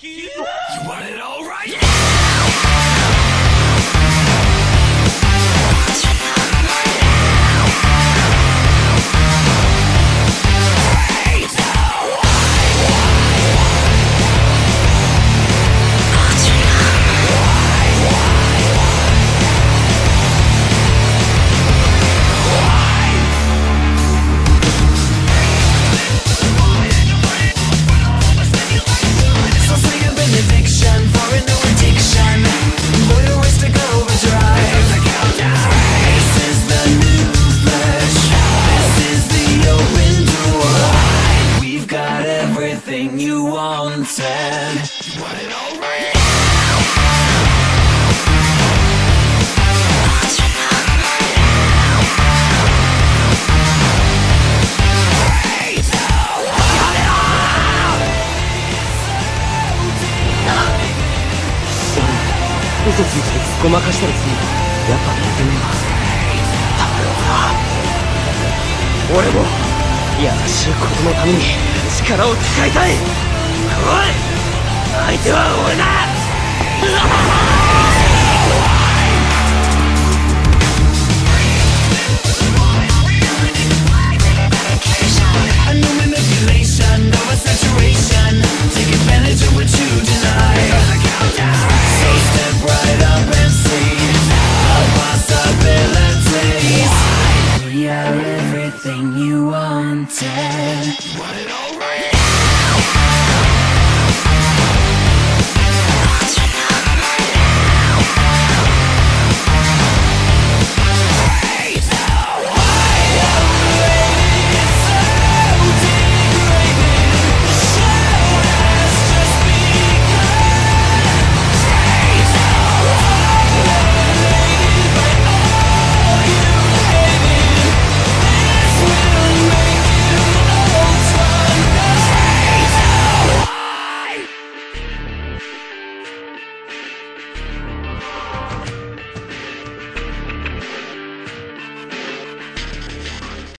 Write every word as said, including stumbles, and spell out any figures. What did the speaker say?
You want it all right? Everything you wanted. You want it all right? 嘘ついたりごまかしたりするのやっぱ似てねえわ。俺も優しいことのために力を使いたい。おい、相手は俺だ。